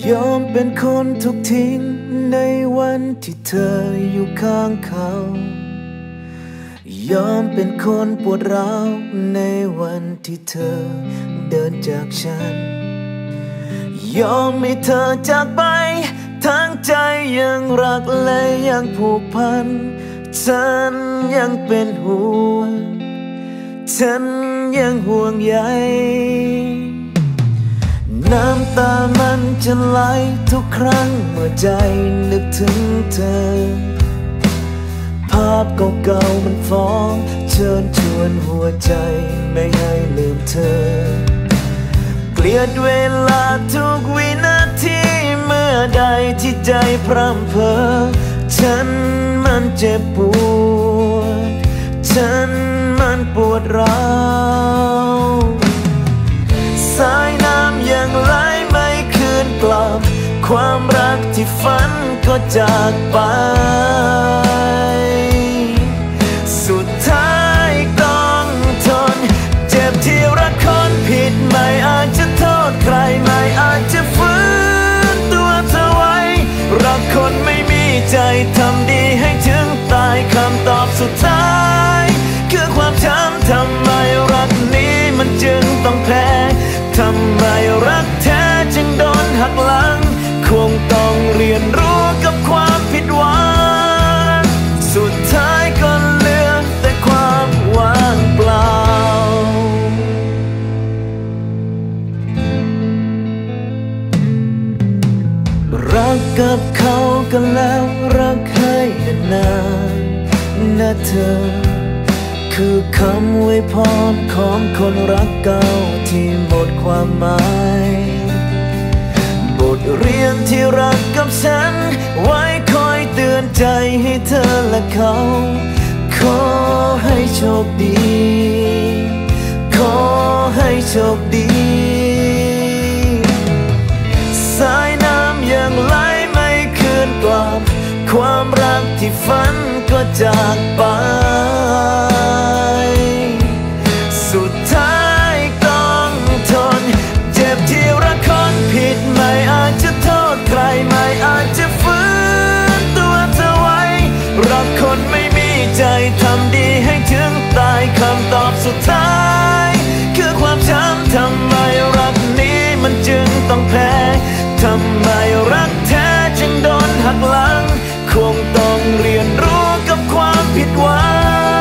ยอมเป็นคนถูกทิ้งในวันที่เธออยู่ข้างเขายอมเป็นคนปวดร้าวในวันที่เธอเดินจากฉันยอมให้เธอจากไปทั้งใจยังรักและยังผูกพันฉันยังเป็นห่วงฉันยังห่วงใยน้ำตามันจะไหลทุกครั้งเมื่อใจนึกถึงเธอภาพเก่าๆมันฟ้องเชิญชวนหัวใจไม่ให้ลืมเธอเกลียดเวลาทุกวินาทีเมื่อใดที่ใจพร่ำเพ้อฉันมันเจ็บปวดฉันมันปวดร้าวสายน้ำยังไหลไม่คืนกลับความรักที่ฝันก็จากไปสุดท้ายต้องทนเจ็บที่รักคนผิดไม่อาจจะโทษใครไม่อาจจะฝืนตัวเธอไว้รักคนไม่มีใจทำดีให้ถึงตายคำตอบสุดท้ายคือความช้ำทำไมรักนี้มันจึงต้องแพ้ทำไมรักแท้จึงโดนหักหลังคงต้องเรียนรู้กับความผิดหวังสุดท้ายก็เหลือแต่ความว่างเปล่ารักกับเขากันแล้วรักให้นานๆนะเธอคือคำอวยพรของคนรักเก่าที่หมดความหมายบทเรียนที่รักกับฉันไว้คอยเตือนใจให้เธอและเขาขอให้โชคดีขอให้โชคดีสายน้ำยังไหลไม่คืนกลับความรักที่ฝันก็จากไปสุดท้ายต้องทนเจ็บที่รักคนผิดไม่อาจจะโทษใครไม่อาจจะฝืนตัวเธอไว้รักคนไม่มีใจทำดีให้ถึงตายคำตอบสุดท้ายคือความช้ำทำไมรักนี้มันจึงต้องแพ้ทำไมรักแท้จึงโดนหักหลังคงต้องเรียนรู้กับความผิดหวัง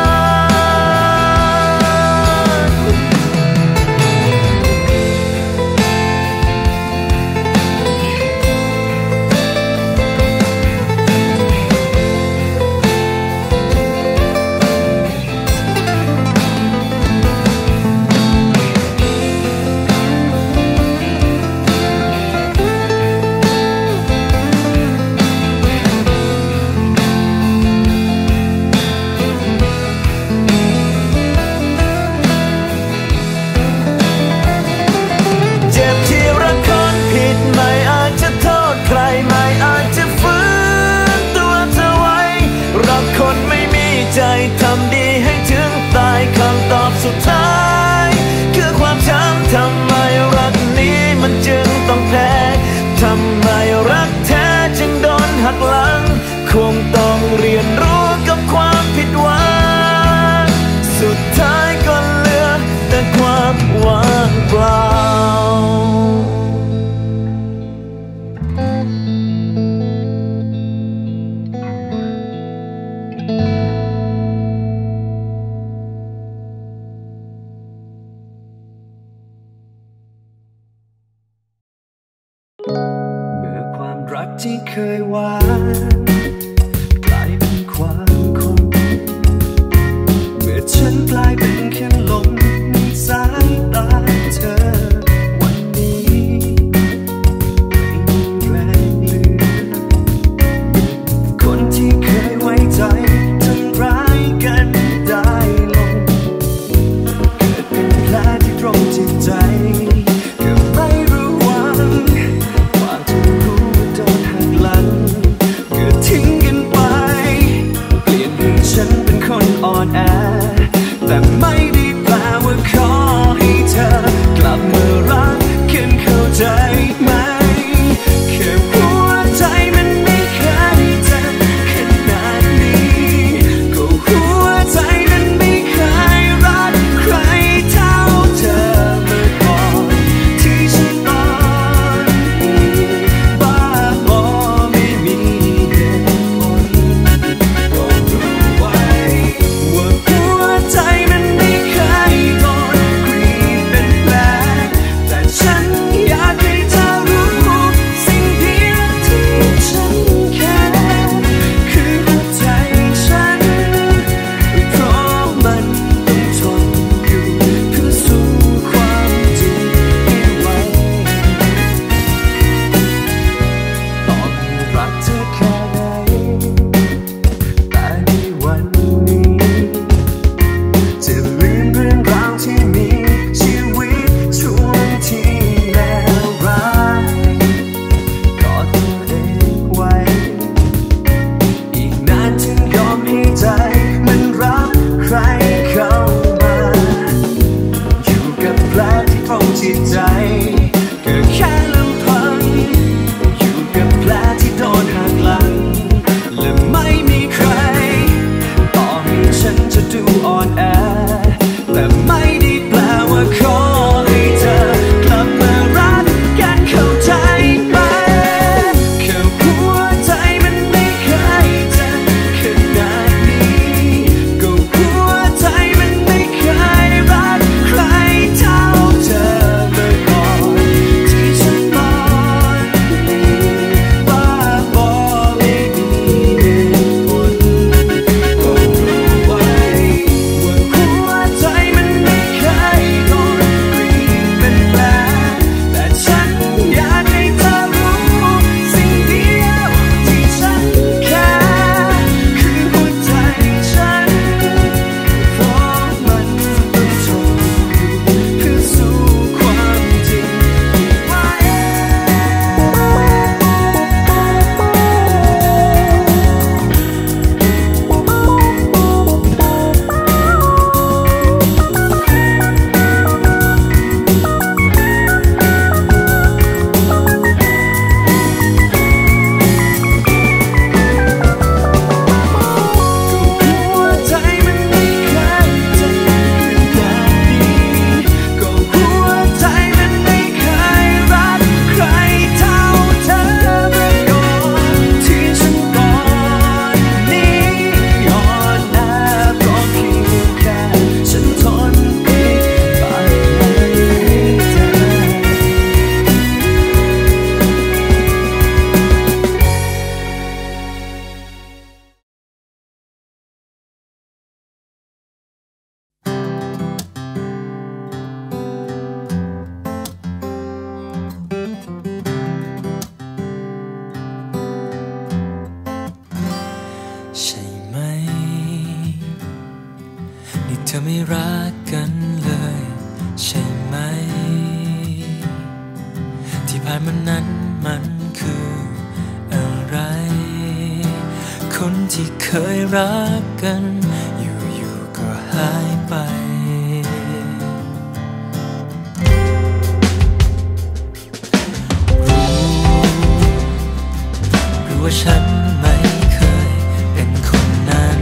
ทำดีให้ถึงตายคำตอบสุดท้ายคือความช้ำทำไมรักนี้มันจึงต้องแพ้ทำไมรักแท้จึงโดนหักหลังคงต้องเรียนรู้กับความผิดหวังสุดท้ายก็เหลือแต่ความว่างเปล่ารักที่เคยหวานกลายเป็นความคงเมื่อฉันกลายเป็นแค่ลมในสายตาเธอวันนี้ไม่มีแรงเหลือคนที่เคยไว้ใจทำร้ายกันได้ลงเกิดเป็นแผลที่ตรงจิตใจก็ไม่รู้วันความจะรู้โดนหักหลังเกิดทิ้งกันอไม่รักกันเลยใช่ไหมที่ผ่านมานั้นมันคืออะไรคนที่เคยรักกันอยู่ๆก็หายไปรู้ว่าฉันไม่เคยเป็นคนนั้น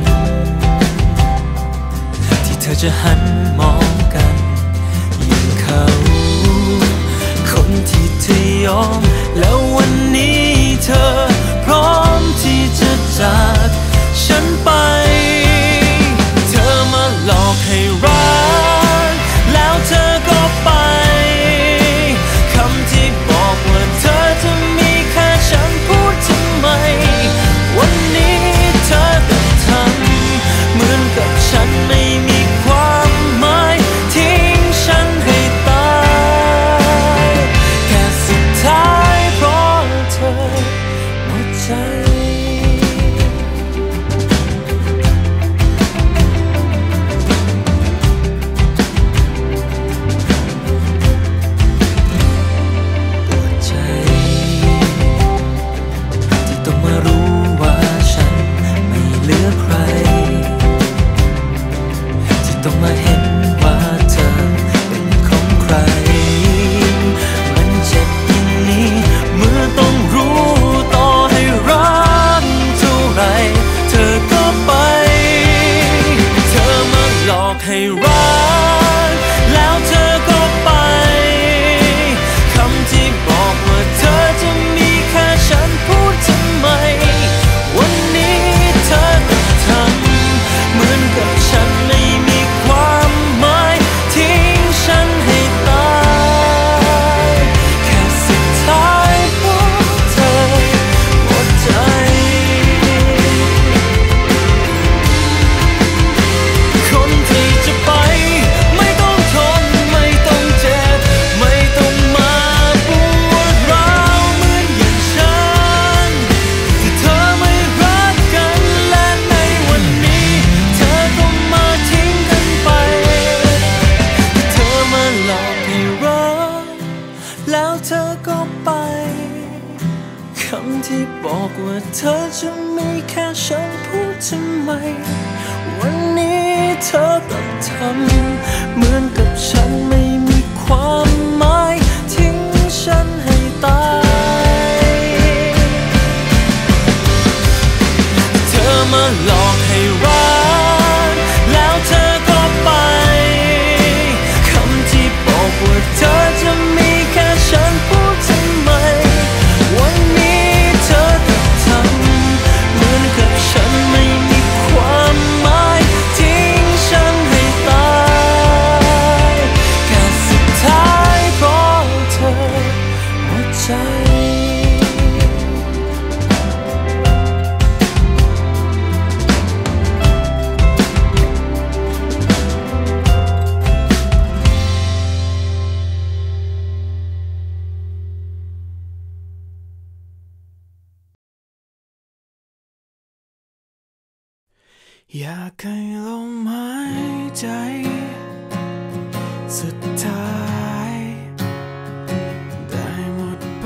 ที่เธอจะหันมองกันอย่างเขาคนที่เธอยอมแล้ววันนี้เธอพร้อมที่จะจากฉันไปเธอมาหลอกให้รักแล้วเธอก็ไปคำที่บอกว่าเธอจะมีแค่ฉันพูดทำไมวันนี้เธอต้องทำเหมือนกับฉันไม่มีความหมายทิ้งฉันให้ตายแค่สุดท้ายเพราะเธอหมดใจต้องมาเห็นว่าเธอเป็นของใครมันเจ็บอย่างนี้เมื่อต้องรู้ต่อให้รักเท่าไรเธอก็ไปเธอมาหลอกให้รักแล้วเธอก็ไปคำที่บอกว่าเธอจะมีแค่ฉันพูดทำไมวันนี้เธอต้องทำเหมือนกับฉันไม่มีความหมายทิ้งฉันให้ตายแค่สุดท้ายเพราะเธอหมดใจคนที่จะไปไม่ต้องทนไม่ต้องเจ็บไม่ต้องมาปวดร้าวเหมือนอย่างฉันที่เธอไม่รักกันและในวันนี้เธอก็มาทิ้งกันไปเธอมาหลอกให้รักแล้วเธอก็ไปคำที่บอกว่าเธอจะมีแค่ฉันพูดทำไมวันนี้เธอต้องทำเหมือนกับฉันไม่มีความหมายทิ้งฉันให้ตายเธอมาหลอกให้รักแล้วเธอก็ไปคำที่บอกว่าเธอจะมีแค่ฉันพูดทำไมวันนี้เธอต้องทำเหมือนกับฉันไม่มีความหมายทิ้งฉันให้ตายแค่สุดท้ายเพราะเธอหมดใจอยากให้ลมหายใจสุดท้ายได้หมดไป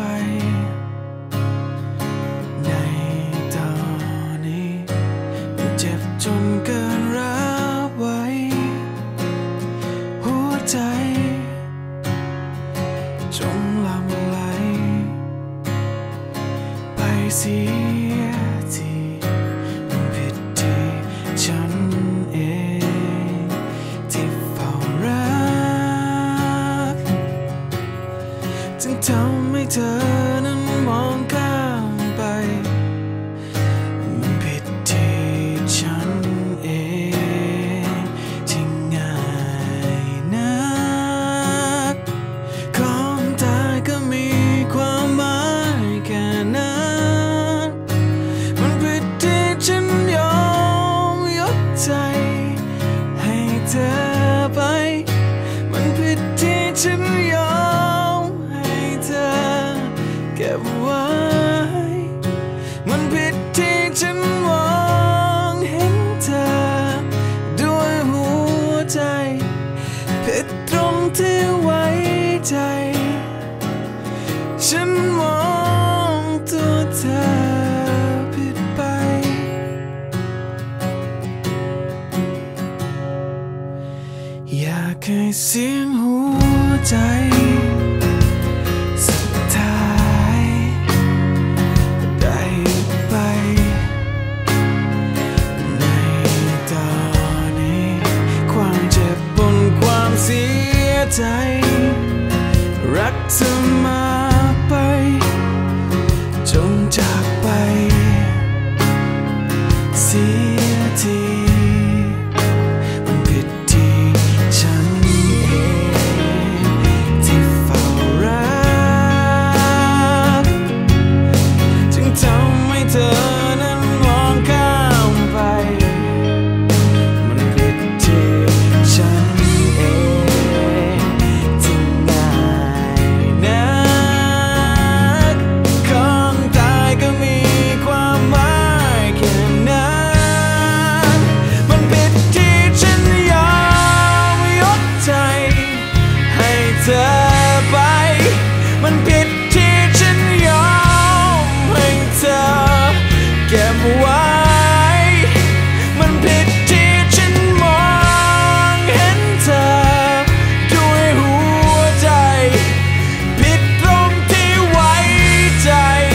ในตอนนี้เจ็บจนเกินรับไว้หัวใจจงหลั่งไหลไปเสียทีผิดที่ฉันเองที่เฝ้ารักจึงทำให้เธอนั้นมองข้ามไปมันผิดที่ฉันเองที่ง่ายนักของตายก็มีความหมายแค่นั้นก็บไว้มันผิดที่ฉันมองเห็นเธอด้วยหัวใจผิดตรงที่ไว้ใจ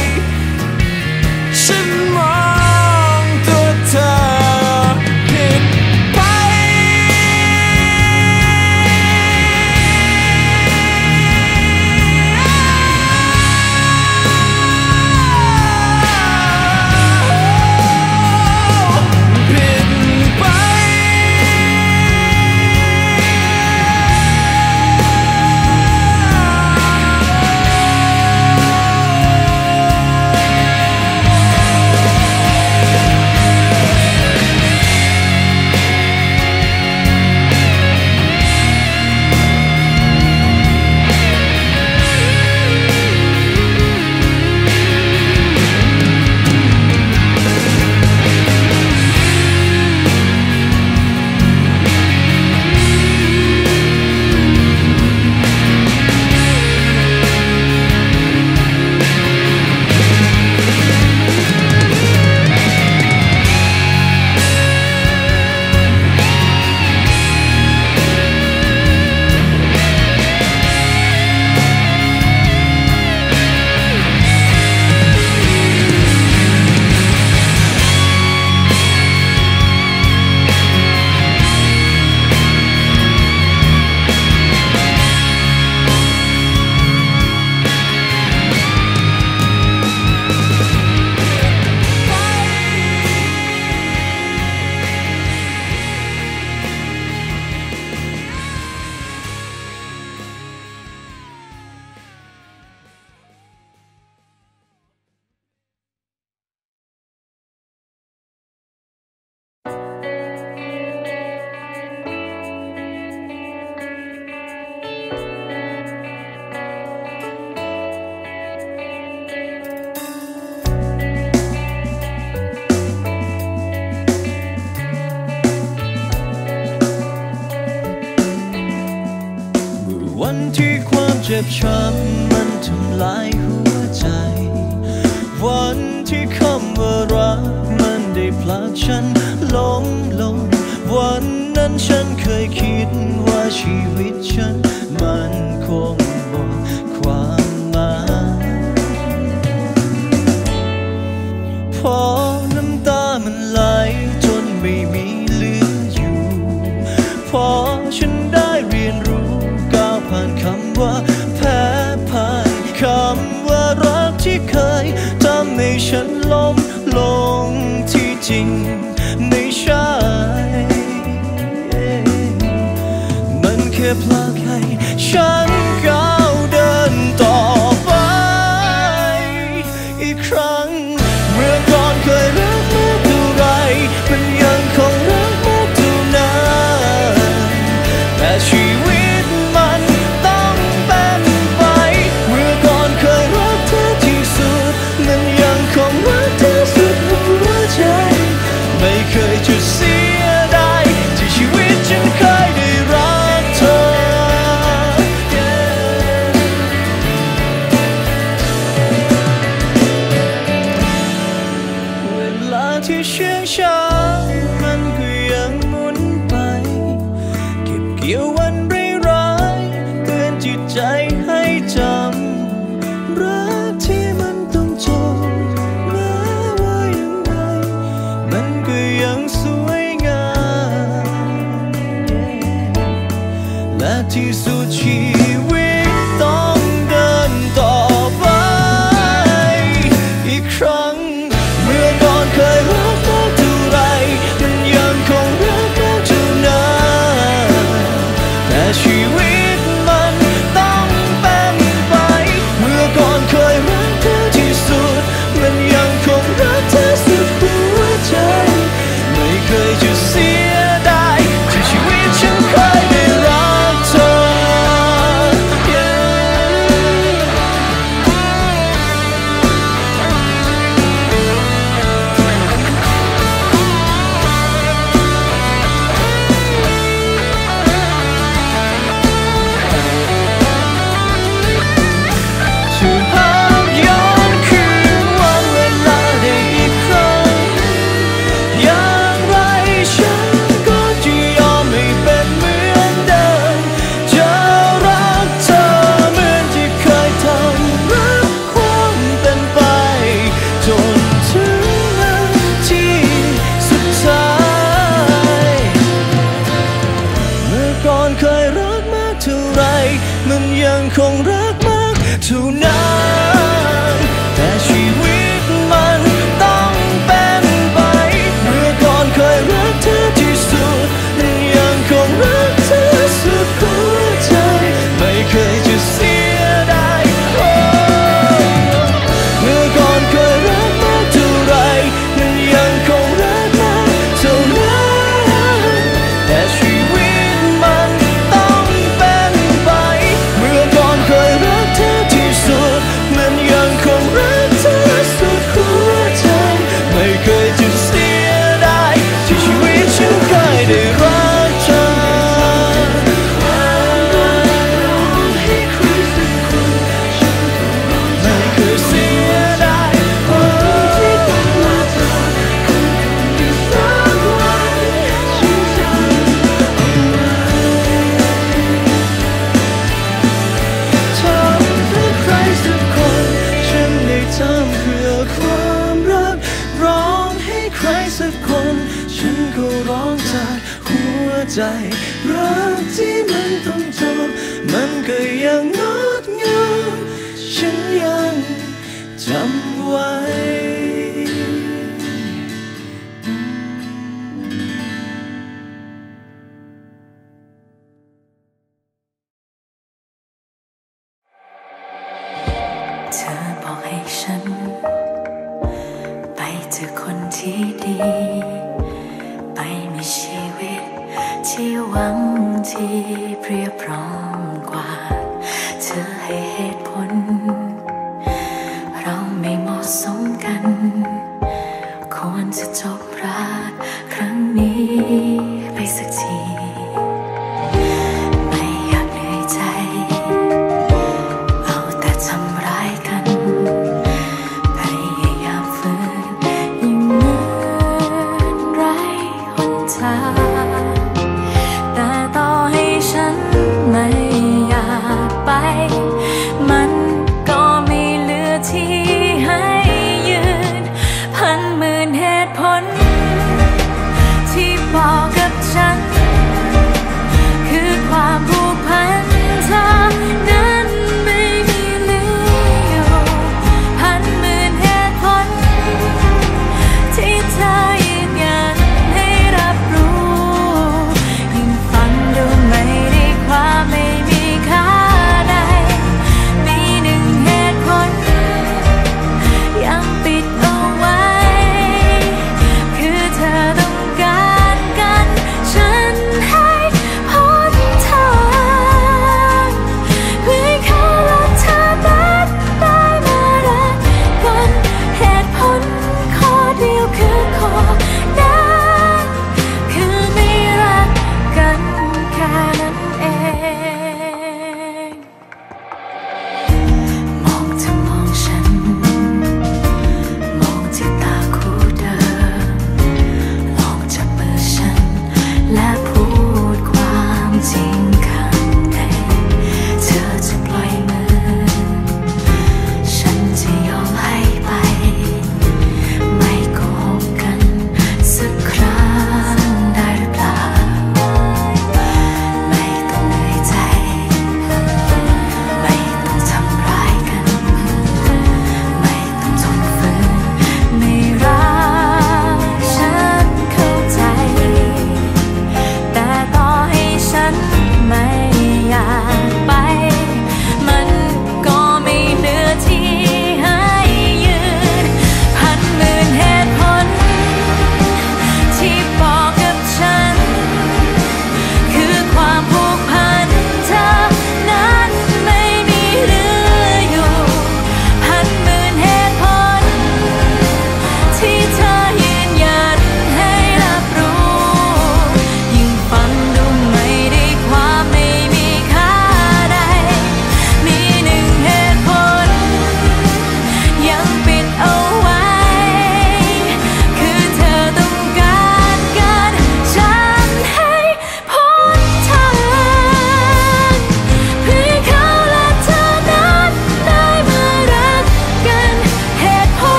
ฉันมองตัวเธอผิดไปวันที่ความเจ็บช้ำมันทำลายหัวใจวันที่คำว่ารักมันได้ผลักฉันล้มลงวันนั้นฉันเคยคิดว่าชีวิตฉันมันคงหมดความหมายพอน้ำตามันไหลจนไม่มีเหลืออยู่พอฉันได้เรียนรู้ผ่านคำว่าแพ้ผ่านคำว่ารักที่เคยทำให้ฉันล้มลงที่จริงไม่ใช่มันแค่ผลักให้ฉันก้าวเดินต่อไปอีกครั้งเมื่อก่อนเคยรักมากเท่าไรมันยังคงรักมากเท่านั้นแต่ชีวิตมันมันยังคงรักเธอสุดหัวใจไม่เคยจะเสียดายที่ชีวิตฉันเคยได้รักเธอเวลาที่เชื่องช้ามันก็ยังหมุนไปเก็บเกี่ยววันร้ายๆเตือนจิตใจให้จำรักที่มันต้องจบแม้ว่ายังไงมันก็ยังสวยงามและที่สุดชีวิตต้องเดินต่อไปอีกครั้งเมื่อก่อนเคยรักมากเท่าไรใจรักที่มันต้องจบมันก็ยังงดงามฉันยังจำไว้เธอบอกให้ฉันไปเจอคนที่ดีไปมีชีวิตที่หวังที่เพียบพร้อมกว่าเธอให้เหตุผลเราไม่เหมาะสมกันควรจะจบรักครั้งนี้ไปสักทีไม่อยากเหนื่อยใจเอาแต่ทำร้ายกันพยายามฝืนยิ่งเหมือนไร้หนทางแต่ต่อให้ฉันไม่อยากไปมันก็ไม่เหลือที่ให้ยืนพันหมื่นเหตุผลที่บอกกับฉัน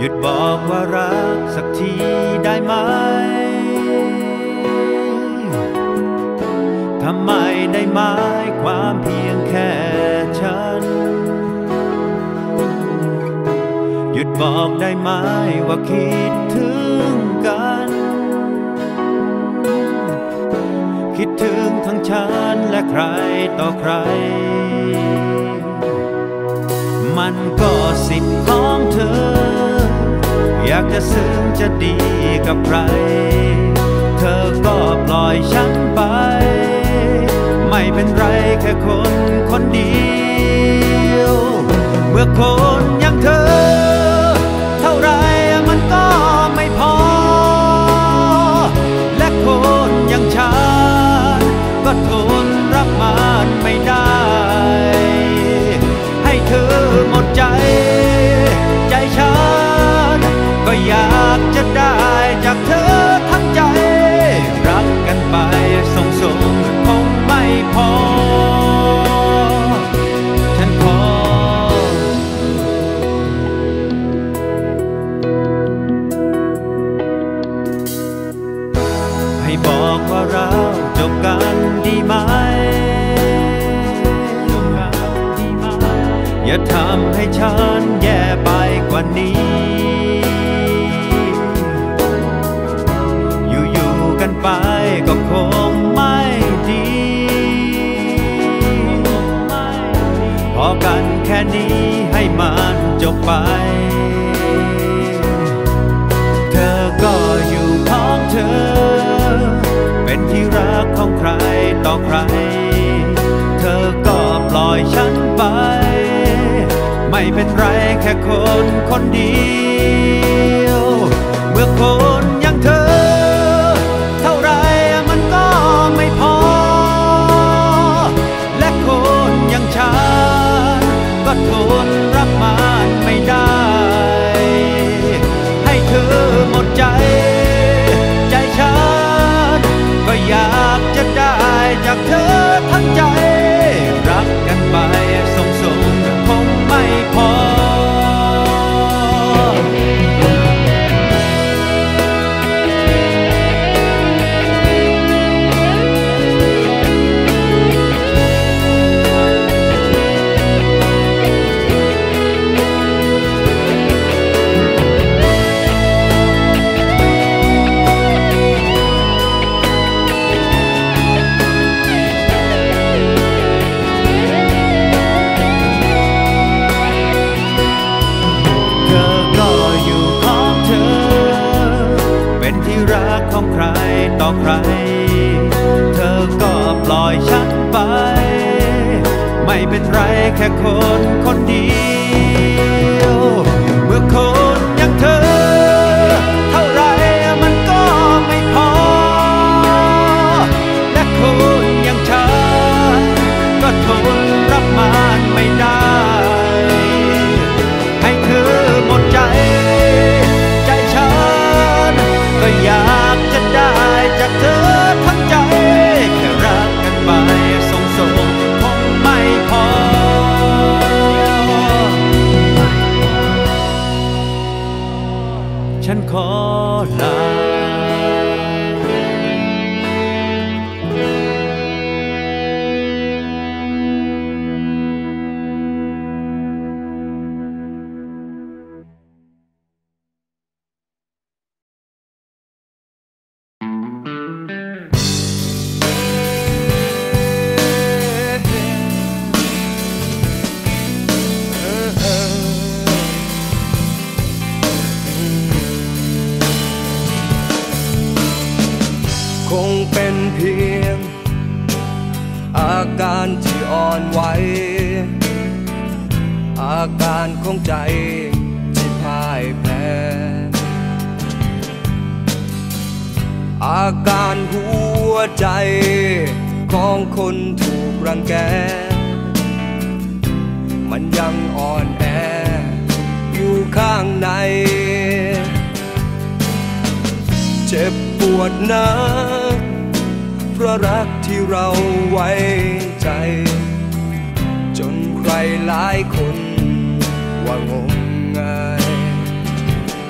ยุดบอกว่ารักสักทีได้ไหมทำไมได้หมายความเพียงแค่ฉันหยุดบอกได้ไหมว่าคิดถึงกันคิดถึงทั้งฉันและใครต่อใครมันก็สิทธิ์ของเธออยากจะซึ้งจะดีกับใครเธอก็ปล่อยฉันไปไม่เป็นไรแค่คนคนเดียวเมื่อคนอย่างเธอเท่าไรมันก็ไม่พอและคนอย่างฉันก็ทนรับมันไม่ได้ให้เธอหมดใจใจฉันก็อยากจะได้จากเธอทั้งใจรักกันไปส่งคงไม่พอฉันขอให้บอกว่าเราจบกันดีไหมอย่าทำให้ฉันแย่ไปกว่านี้อยู่กันไปก็คงไม่ดีพอกันแค่นี้ให้มันจบไปเธอก็อยู่ของเธอเป็นที่รักของใครต่อใครเธอก็ปล่อยฉันไปไม่เป็นไรแค่คนคนเดียวเมื่อคนอย่างเธอเท่าไรมันก็ไม่พอและคนอย่างฉันก็ทนรับมันไม่ได้ให้เธอหมดใจใจฉันก็อยากจะได้จากเธอทั้งใจรักกันไปส่งคงไม่พอของใครต่อใครเธอก็ปล่อยฉันไปไม่เป็นไรแค่คนคนเดียวเมื่อคนอย่างเธอเท่าไรมันก็ไม่พอและคนอย่างฉันก็ทนรับมันไม่ได้ให้เธอหมดใจใจฉันก็อยากจะได้จากเธอทั้งใจแค่รักกันไปส่งคงไม่พอฉันขอลาที่อ่อนไหวอาการของใจที่พ่ายแพ้อาการหัวใจของคนถูกรังแกมันยังอ่อนแออยู่ข้างในเจ็บปวดนักเพราะรักที่เราไว้ใจจนใครหลายคนว่างมงาย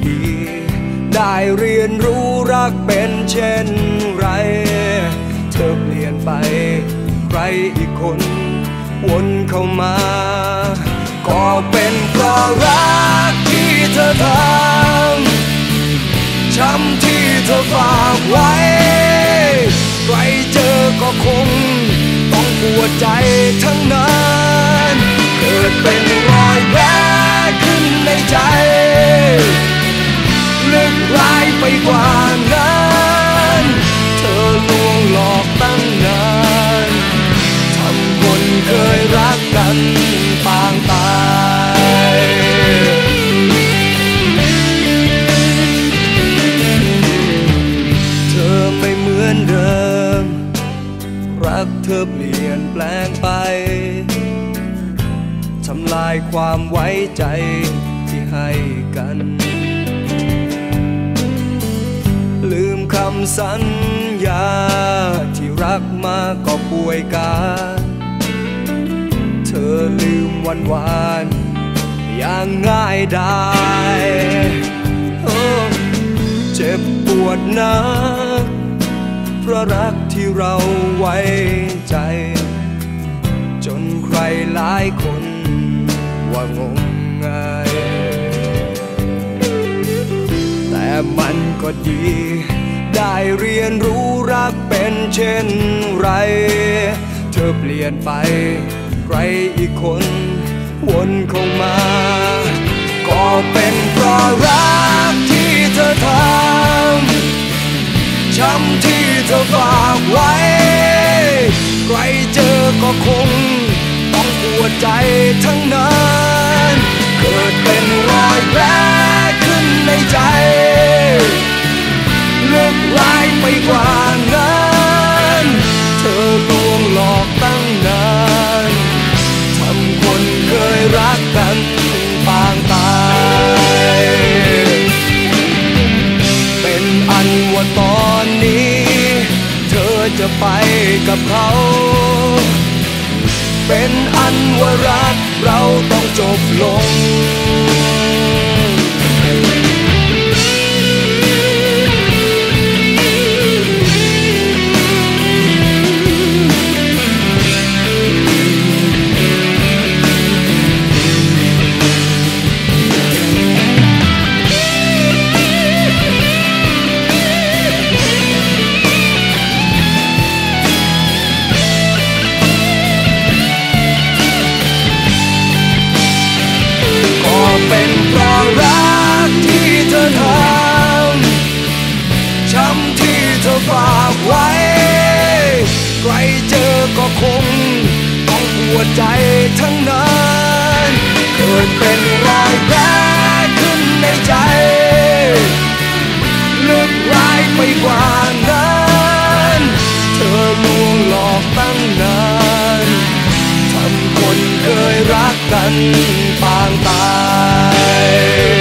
ดีได้เรียนรู้รักเป็นเช่นไรเธอเปลี่ยนไปใครอีกคนวนเข้ามาก็เป็นเพราะรักที่เธอทำช้ำที่เธอฝากไว้ใครเจอก็คงต้องปวดใจทั้งนั้นเกิดเป็นรอยแผลขึ้นในใจลึกร้ายไปกว่านั้นเธอลวงหลอกตั้งนานทำคนเคยรักกันปางตายเธอไม่เหมือนเดิมรักเธอเปลี่ยนแปลงไปทำลายความไว้ใจที่ให้กันลืมคำสัญญาที่รักมาก็ป่วยกายเธอลืมวันวานอย่างง่ายดายเจ็บปวดนักเพราะรักที่เราไว้ใจจนใครหลายคนว่างมงายแต่มันก็ดีได้เรียนรู้รักเป็นเช่นไรเธอเปลี่ยนไปใครอีกคนวนเข้ามาก็เป็นเพราะรักที่เธอทำช้ำที่เธอฝากไว้ใครเจอก็คงต้องปวดใจทั้งนั้นเกิดเป็นรอยแผลขึ้นในใจลึกร้ายไปกว่านั้นเธอลวงหลอกตั้งนานทำคนเคยรักกันปางตายเป็นอันว่าตอนนี้เธอจะไปกับเขาเป็นอันว่ารักเราต้องจบลงเป็นเพราะรักที่เธอทำช้ำที่เธอฝากไว้ใครเจอก็คงต้องปวดใจทั้งนั้นเกิดเป็นรอยแผลขึ้นในใจลึกร้ายไปกว่านั้นเธอลวงหลอกตั้งนานทำคนเคยรักกันปางตาย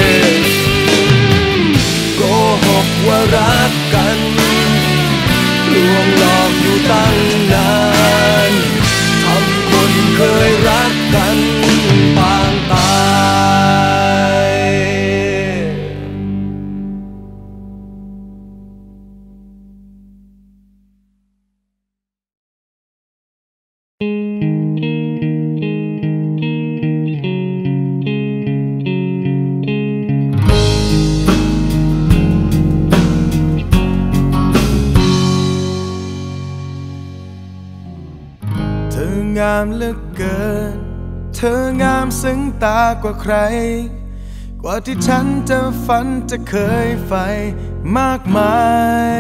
โกหกว่ารักกันลวงหลอกอยู่ตั้งนานทำคนเคยรักกันปางตายงามเหลือเกินเธองามซึ้งตากว่าใครกว่าที่ฉันจะฝันจะเคยใฝ่มากมาย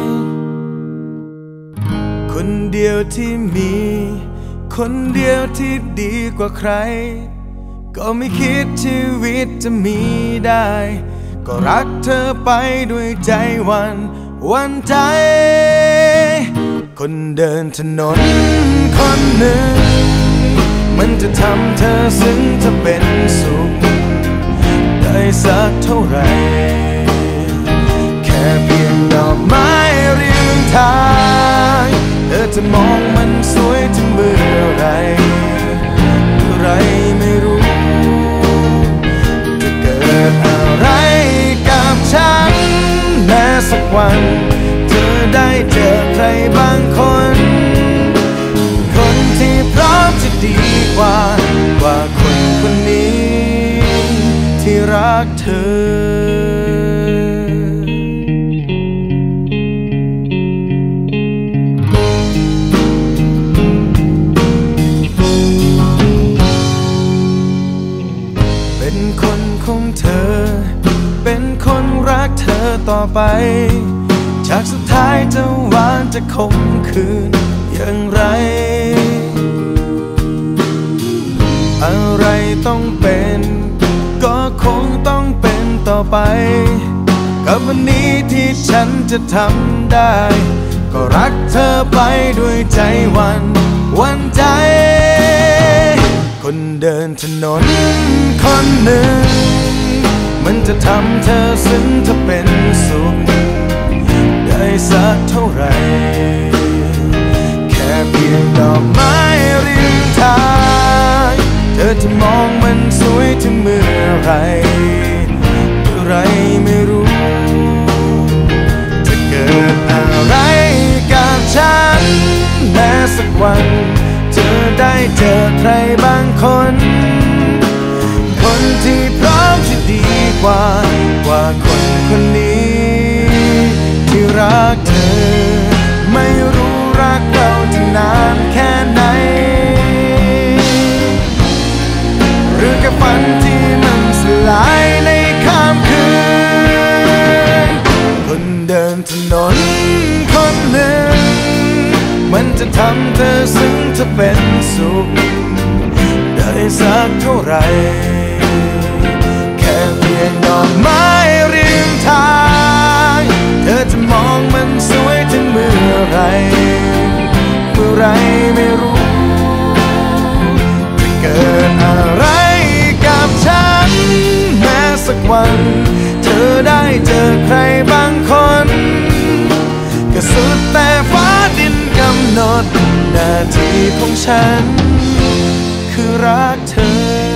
คนเดียวที่มีคนเดียวที่ดีกว่าใครก็ไม่คิดชีวิตจะมีได้ก็รักเธอไปด้วยใจวันใจคนเดินถนนคนหนึ่งมันจะทำเธอซึ้งจะเป็นสุขได้สักเท่าไหร่แค่เพียงดอกไม้เรียงทางเธอจะมองมันสวยถึงเมื่อไรไม่รู้จะเกิดอะไรกันวันเธอได้เจอใครบางคนคนที่พร้อมจะดีกว่าคนคนนี้ที่รักเธอเป็นคนของเธอเป็นคนรักเธอต่อไปฉากสุดท้ายจะหวานจะคมคืนอย่างไรอะไรต้องเป็นก็คงต้องเป็นต่อไปกับวันนี้ที่ฉันจะทำได้ก็รักเธอไปด้วยใจวันใจคนเดินถนนคนหนึ่งมันจะทำเธอซึ้งเธอเป็นสุขได้สักเท่าไหร่แค่เพียงดอกไม้ริมทางเธอจะมองมันสวยถึงเมื่อไรไม่รู้จะเกิดอะไรกับฉันแม้สักวันเธอได้เจอใครบางคนคนที่พร้อมจะดีกว่าคนคนนี้ที่รักเธอไม่รู้รักเราจะนานแค่ไหนหรือแค่ฝันที่มันสลายในค่ำคืนคนเดินถนนคนหนึ่งมันจะทำเธอซึ้งเธอเป็นสุขได้สักเท่าไหร่แค่เพียงดอกไม้ริมทางเธอจะมองมันสวยถึงเมื่อไรไม่รู้จะเกิดอะไรกับฉันแม้สักวันเธอได้เจอใครบางคนก็สุดแต่ฟ้าดินกำหนดหน้าที่ของฉันคือรักเธอ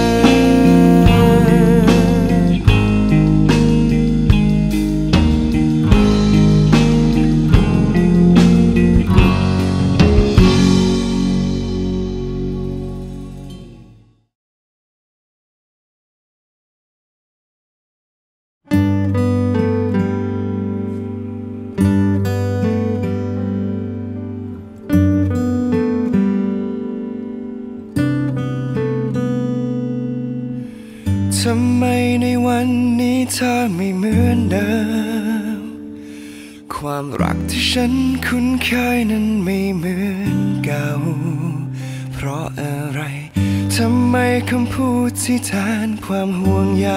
ทำไมในวันนี้เธอไม่เหมือนเดิมความรักที่ฉันคุ้นเคยนั้นไม่เหมือนเก่าเพราะอะไรทำไมคำพูดที่แทนความห่วงใย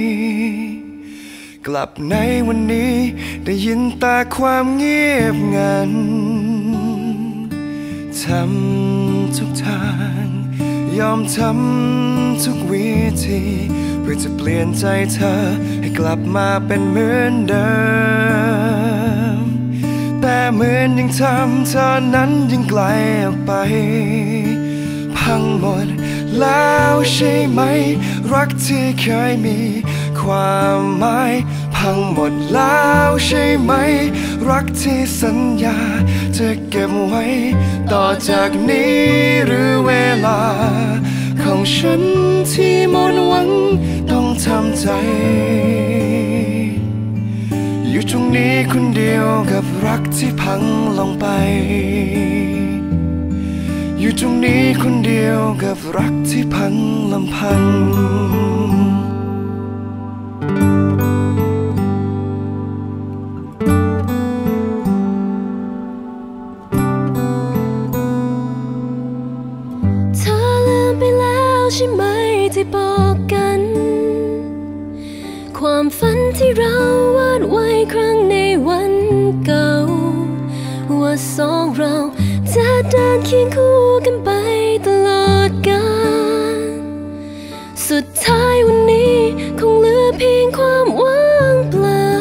กลับในวันนี้ได้ยินแต่ความเงียบงันทำทุกทางยอมทำทุกวิธีเพื่อจะเปลี่ยนใจเธอให้กลับมาเป็นเหมือนเดิมแต่เหมือนยังทำเธอนั้นยังไกลออกไปพังหมดแล้วใช่ไหมรักที่เคยมีความหมายพังหมดแล้วใช่ไหมรักที่สัญญาจะเก็บไว้ต่อจากนี้หรือเวลาของฉันที่หมดหวังต้องทำใจอยู่ตรงนี้คนเดียวกับรักที่พังลงไปอยู่ตรงนี้คนเดียวกับรักที่พังลำพังใช่ไหมที่บอกกันความฝันที่เราวาดไว้ครั้งในวันเก่าว่าสองเราจะเดินเคียงคู่กันไปตลอดกาลสุดท้ายวันนี้คงเหลือเพียงความว่างเปล่า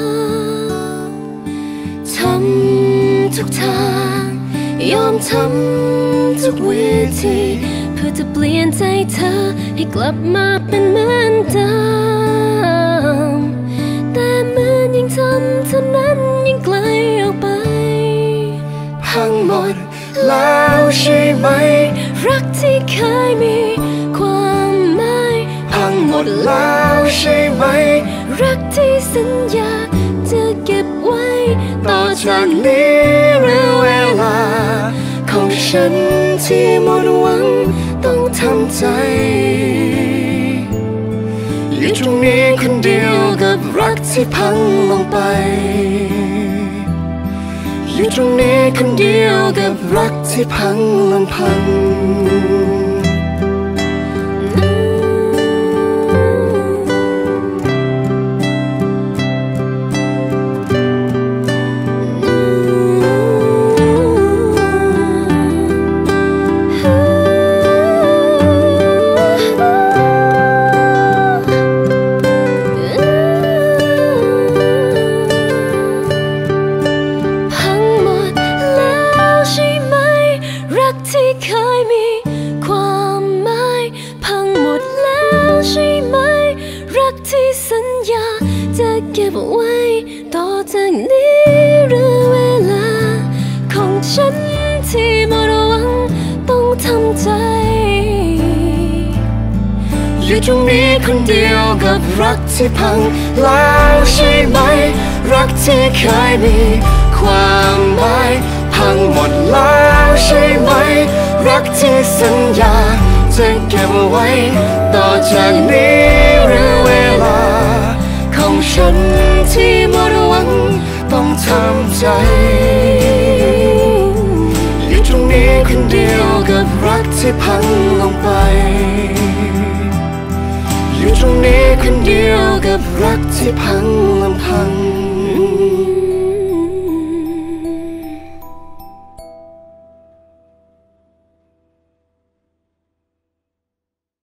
ทำทุกทางยอมทำทุกวิธีเพื่อจะเปลี่ยนใจเธอให้กลับมาเป็นเหมือนเดิมแต่เหมือนยังทำเท่านั้นยิ่งไกลออกไปพังหมดแล้วใช่ไหมรักที่เคยมีความหมายพังหมดแล้วใช่ไหมรักที่สัญญาจะเก็บไว้ต่อจากนี้หรือเวลาของฉันที่หมดหวังต้องทำใจอยู่ตรงนี้คนเดียวกับรักที่พังลงไปอยู่ตรงนี้คนเดียวกับรักที่พังลำพังที่เคยมีความหมายพังหมดแล้วใช่ไหมรักที่สัญญาจะเก็บไว้ต่อจากนี้หรือเวลาของฉันที่หมดหวังต้องทำใจอยู่ตรงนี้คนเดียวกับรักที่พังแล้วใช่ไหมรักที่เคยมีความหมายพังหมดแล้วใช่ไหมรักที่สัญญาจะเก็บไว้ต่อจากนี้หรือเวลาของฉันที่หมดหวังต้องทำใจอยู่ตรงนี้คนเดียวกับรักที่พังลงไปอยู่ตรงนี้คนเดียวกับรักที่พังลำพัง